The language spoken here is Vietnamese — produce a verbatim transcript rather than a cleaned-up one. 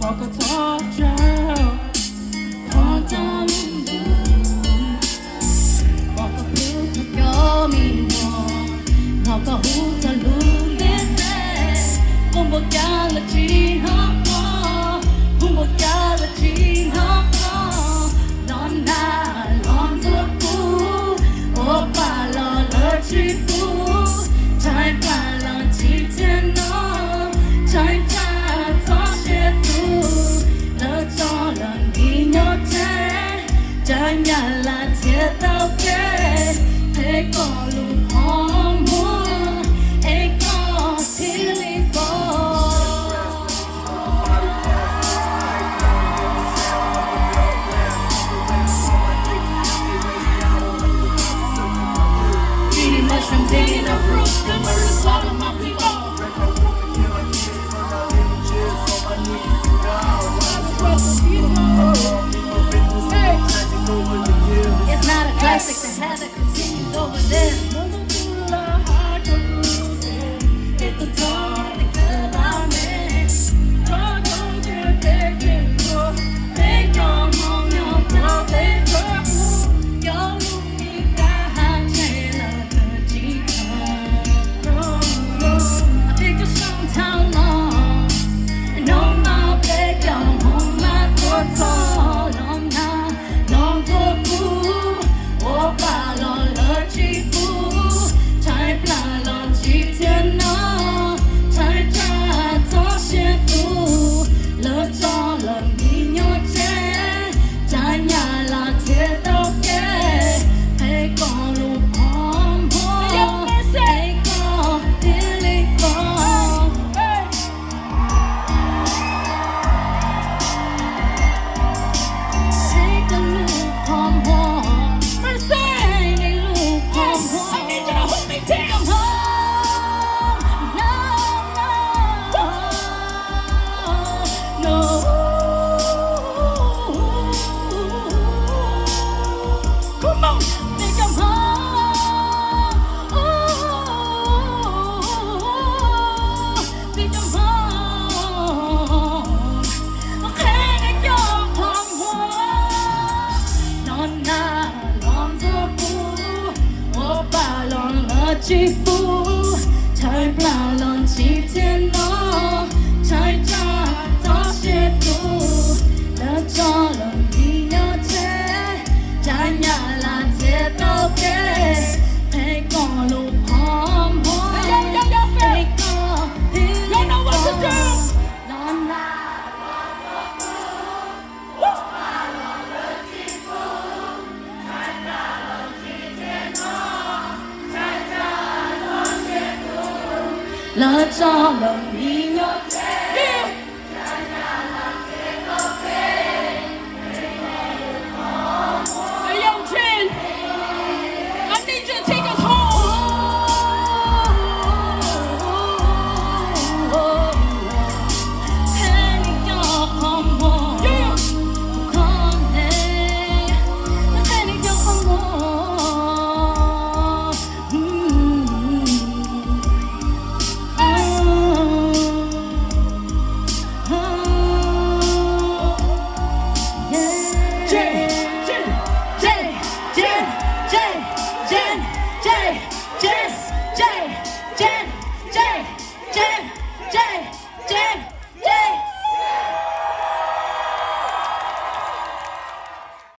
họ có thoát ra thoát ra luôn họ có hút thật cho mình họ có hút thật luôn biết thế không một cha là chỉ họ không một cha là chỉ họ non na non ruột cũ ô bà lo lỡ chỉ cũ trái bà lo chỉ thiên nó trái cha gió sẽ tu lỡ cho lần đi nhớ thế trái nhà là thiệt tao kê thế có lúc họ muốn ấy có thiên lý I'm digging up roots, the murders all of my people. Hey. It's not a classic to have it continued over there. It's the talk that good about me. Talk on your day, they come on your door, they drop your chỉ phú trái bà lòng chỉ thiên nó trái cha gió sẽ tu đã cho lòng đi nhớ thế trái nhà là thế đâu kê thế còn lúc hòm hòm thế có thì lúc đó non là lỡ cho lòng đi nhớ thế